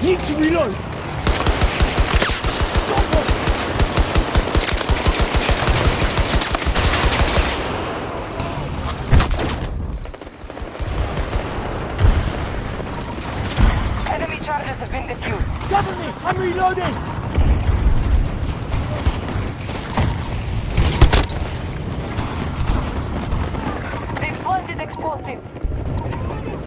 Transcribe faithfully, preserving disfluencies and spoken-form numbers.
Need to reload! Enemy charges have been defused. Cover me! I'm reloading! They've planted explosives.